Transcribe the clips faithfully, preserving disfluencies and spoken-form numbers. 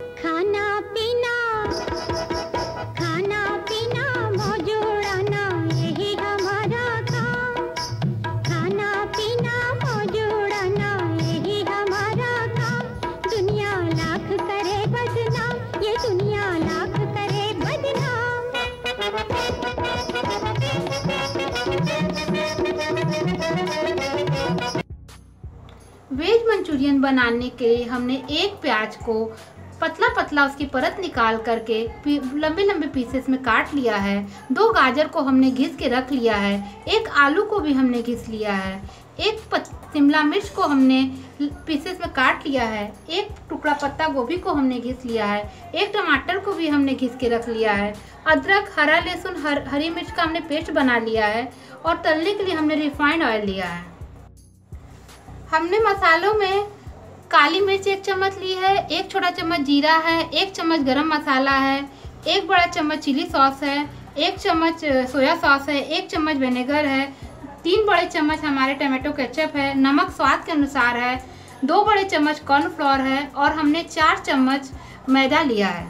खाना पीना खाना पीना मौज उड़ाना यही हमारा काम। खाना पीना मौज उड़ाना यही हमारा काम। दुनिया लाख करे बदनाम, ये दुनिया लाख करे बदनाम। वेज मंचूरियन बनाने के लिए हमने एक प्याज को पतला पतला उसकी परत निकाल करके लंबे लंबे पीसेस में काट लिया है। दो गाजर को हमने घिस के रख लिया है। एक आलू को भी हमने घिस लिया है। एक शिमला मिर्च को हमने पीसेस में काट लिया है। एक टुकड़ा पत्ता गोभी को हमने घिस लिया है। एक टमाटर को भी हमने घिस के रख लिया है। अदरक, हरा लहसुन, हर, हरी मिर्च का हमने पेस्ट बना लिया है। और तलने के लिए हमने रिफाइंड ऑयल लिया है। हमने मसालों में काली मिर्च एक चम्मच ली है, एक छोटा चम्मच जीरा है, एक चम्मच गरम मसाला है, एक बड़ा चम्मच चिली सॉस है, एक चम्मच सोया सॉस है, एक चम्मच विनेगर है, तीन बड़े चम्मच हमारे टमाटो केचप है, नमक स्वाद के अनुसार है, दो बड़े चम्मच कॉर्नफ्लोर है और हमने चार चम्मच मैदा लिया है।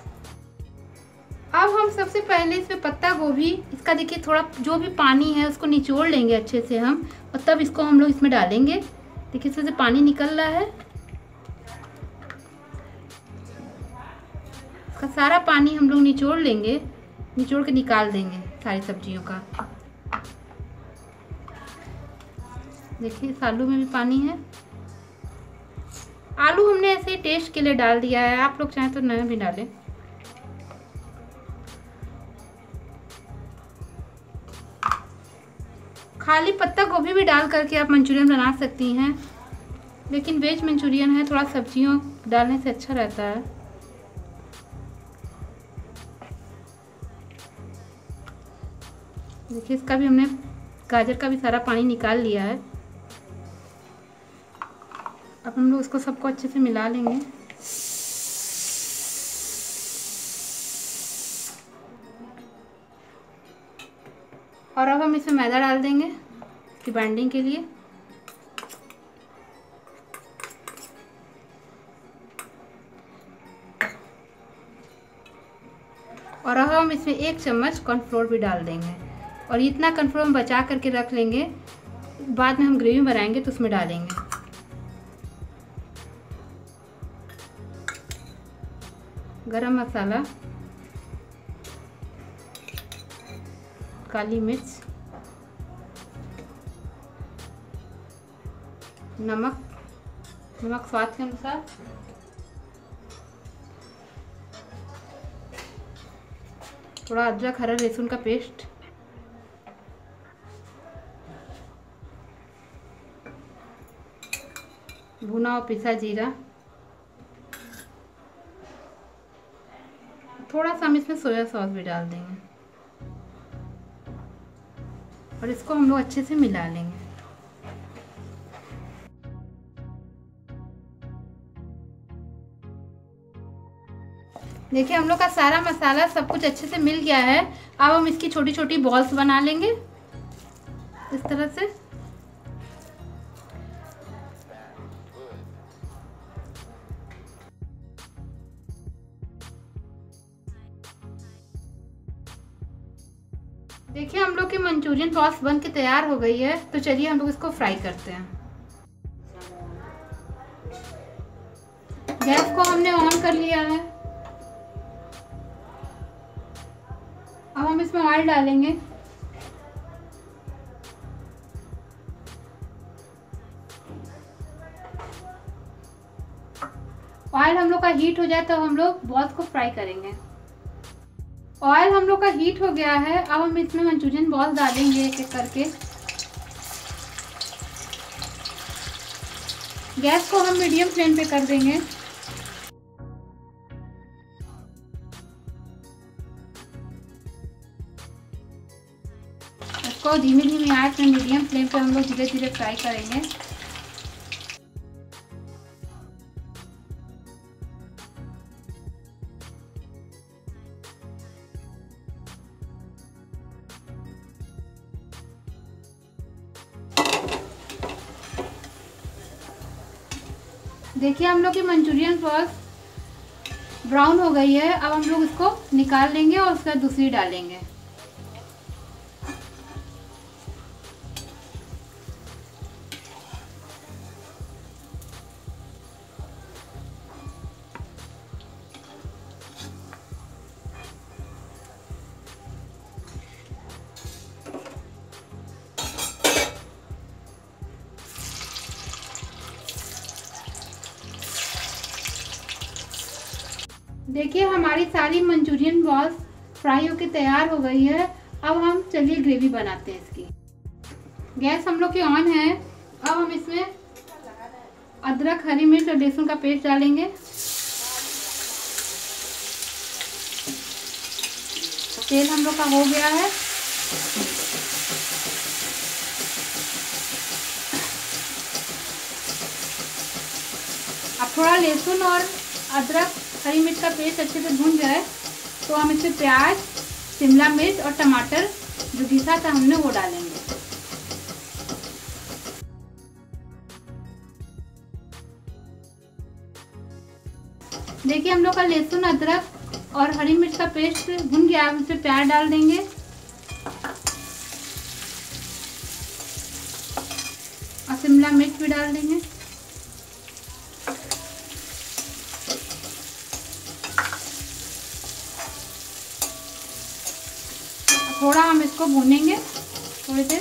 अब हम सबसे पहले इसमें पत्ता गोभी, इसका देखिए थोड़ा जो भी पानी है उसको निचोड़ लेंगे अच्छे से हम, और तब इसको हम लोग इसमें डालेंगे। देखिए इसमें से पानी निकल रहा है। इसका सारा पानी हम लोग निचोड़ लेंगे, निचोड़ के निकाल देंगे सारी सब्जियों का। देखिए इस आलू में भी पानी है। आलू हमने ऐसे टेस्ट के लिए डाल दिया है, आप लोग चाहें तो नया भी डालें। खाली पत्ता गोभी भी डाल करके आप मंचूरियन बना सकती हैं, लेकिन वेज मंचूरियन है, थोड़ा सब्जियों डालने से अच्छा रहता है। देखिए इसका भी हमने गाजर का भी सारा पानी निकाल लिया है। अब हम लोग इसको सबको अच्छे से मिला लेंगे। और अब हम इसमें मैदा डाल देंगे इसकी बाइंडिंग के लिए। और अब हम इसमें एक चम्मच कॉर्नफ्लोर भी डाल देंगे। और इतना कॉर्नफ्लोर हम बचा करके रख लेंगे, बाद में हम ग्रेवी बनाएंगे तो उसमें डालेंगे। गरम मसाला, काली मिर्च, नमक, नमक स्वाद के अनुसार, थोड़ा अदरक हरा लहसुन का पेस्ट, भुना और पिसा जीरा, थोड़ा सा हम इसमें सोया सॉस भी डाल देंगे और इसको हम लोग अच्छे से मिला लेंगे। देखिए हम लोग का सारा मसाला सब कुछ अच्छे से मिल गया है। अब हम इसकी छोटी छोटी बॉल्स बना लेंगे इस तरह से। देखिए हम लोग की मंचूरियन बॉल्स बन के तैयार हो गई है, तो चलिए हम लोग इसको फ्राई करते हैं। गैस को हमने ऑन कर लिया है। अब हम इसमें ऑयल डालेंगे। ऑयल हम लोग का हीट हो जाए तो हम लोग बॉल्स को फ्राई करेंगे। ऑयल हम लोग का हीट हो गया है। अब हम इसमें मंचूरियन बॉल्स डालेंगे एक एक करके। गैस को हम मीडियम फ्लेम पे कर देंगे। इसको धीमे धीमे आंच में मीडियम फ्लेम पे हम लोग धीरे धीरे फ्राई करेंगे। देखिए हम लोग की मंचूरियन सॉस ब्राउन हो गई है। अब हम लोग इसको निकाल लेंगे और उसके बाद दूसरी डालेंगे। देखिए हमारी सारी मंचूरियन बॉल्स फ्राई होके तैयार हो गई है। अब हम चलिए ग्रेवी बनाते हैं इसकी। गैस हम लोग की ऑन है। अब हम इसमें अदरक, हरी मिर्च और लहसुन का पेस्ट डालेंगे। तेल हम लोग का हो गया है। अब थोड़ा लहसुन और अदरक, हरी मिर्च का पेस्ट अच्छे से भून जाए तो हम इसमें प्याज, शिमला मिर्च और टमाटर जो घिसा था हमने वो डालेंगे। देखिए हम लोग का लहसुन, अदरक और हरी मिर्च का पेस्ट भुन गया। हम इसमें प्याज डाल देंगे और शिमला मिर्च भी डाल देंगे। थोड़ा हम इसको भूनेंगे थोड़ी देर।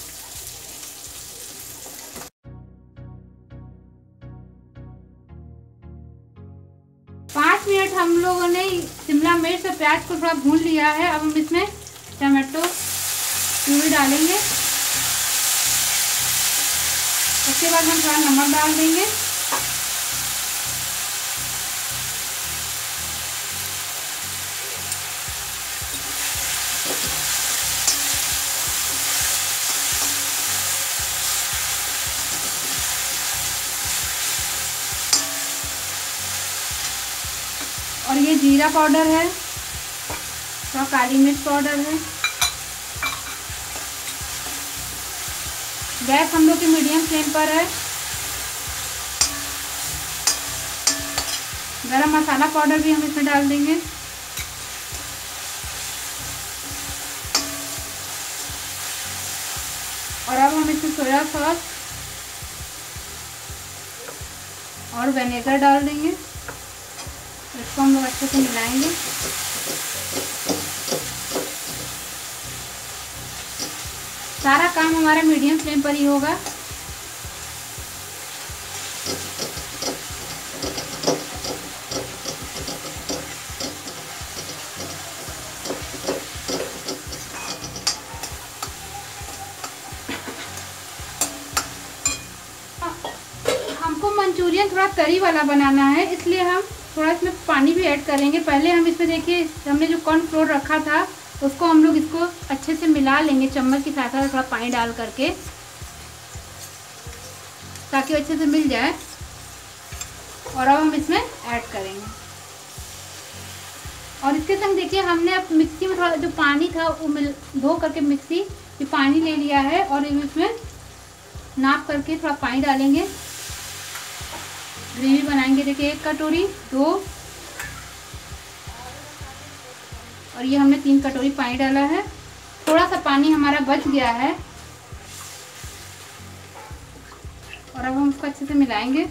पाँच मिनट हम लोगों ने शिमला मिर्च और प्याज को थोड़ा भून लिया है। अब हम इसमें टमाटो प्यूरी डालेंगे। उसके बाद हम थोड़ा नमक डाल देंगे। और ये जीरा पाउडर है, थोड़ा काली मिर्च पाउडर है। गैस हम लोग की मीडियम फ्लेम पर है। गरम मसाला पाउडर भी हम इसमें डाल देंगे। और अब हम इसमें सोया सॉस और विनेगर डाल देंगे। इसको हम लोग अच्छे से मिलाएंगे। सारा काम हमारा मीडियम फ्लेम पर ही होगा। हमको मंचूरियन थोड़ा तरी वाला बनाना है, इसलिए हम थोड़ा इसमें पानी भी ऐड करेंगे। पहले हम इसमें देखिए हमने जो कॉर्नफ्लोर रखा था उसको हम लोग इसको अच्छे से मिला लेंगे चम्मच की सहायता से, थोड़ा पानी डाल करके, ताकि अच्छे से मिल जाए। और अब हम इसमें ऐड करेंगे। और इसके संग देखिए हमने अब मिक्सी में थोड़ा जो पानी था वो मिल धो करके मिक्सी ये पानी ले लिया है। और इसमें नाप करके थोड़ा पानी डालेंगे। ग्रेवी बनाएंगे। देखिए एक कटोरी, दो, और ये हमने तीन कटोरी पानी डाला है। थोड़ा सा पानी हमारा बच गया है। और अब हम इसको अच्छे से मिलाएंगे।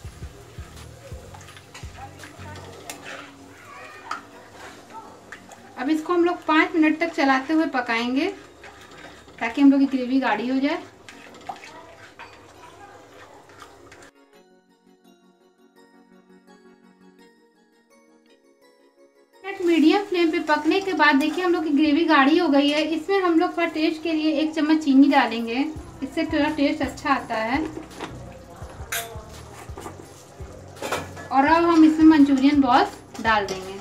अब इसको हम लोग पाँच मिनट तक चलाते हुए पकाएंगे ताकि हम लोग की ग्रेवी गाढ़ी हो जाए। मीडियम फ्लेम पे पकने के बाद देखिए हम लोग की ग्रेवी गाढ़ी हो गई है। इसमें हम लोग थोड़ा टेस्ट के लिए एक चम्मच चीनी डालेंगे, इससे थोड़ा टेस्ट अच्छा आता है। और अब हम इसमें मंचूरियन बॉल्स डाल देंगे।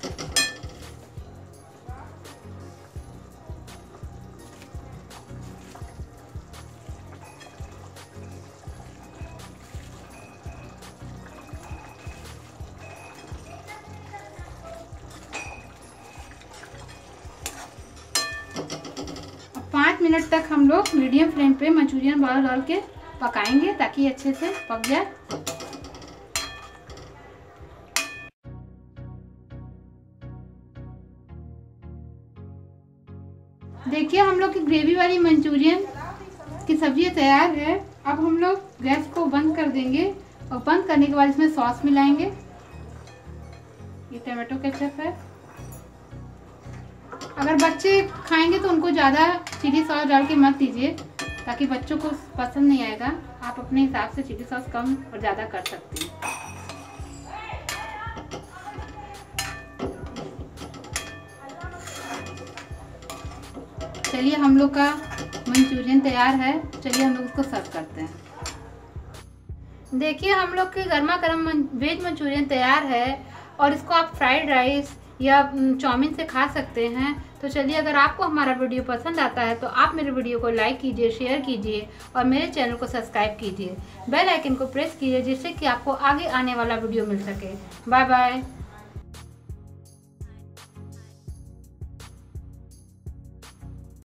पाँच मिनट तक हम लोग मीडियम फ्लेम पे मंचूरियन बॉल डाल के पकाएंगे ताकि अच्छे से पक जाए। देखिए हम लोग की ग्रेवी वाली मंचूरियन की सब्जी तैयार है। अब हम लोग गैस को बंद कर देंगे और बंद करने के बाद इसमें सॉस मिलाएंगे। ये टमाटो केचप है। अगर बच्चे खाएंगे तो उनको ज़्यादा चिली सॉस डाल के मत दीजिए, ताकि बच्चों को पसंद नहीं आएगा। आप अपने हिसाब से चिली सॉस कम और ज़्यादा कर सकते हैं। चलिए हम लोग का मंचूरियन तैयार है। चलिए हम लोग इसको सर्व करते हैं। देखिए हम लोग के गर्मा गर्म वेज मंचूरियन तैयार है और इसको आप फ्राइड राइस या चाउमीन से खा सकते हैं। तो चलिए, अगर आपको हमारा वीडियो पसंद आता है तो आप मेरे वीडियो को लाइक कीजिए, शेयर कीजिए और मेरे चैनल को सब्सक्राइब कीजिए। बेल आइकन को प्रेस कीजिए जिससे कि आपको आगे आने वाला वीडियो मिल सके। Bye bye.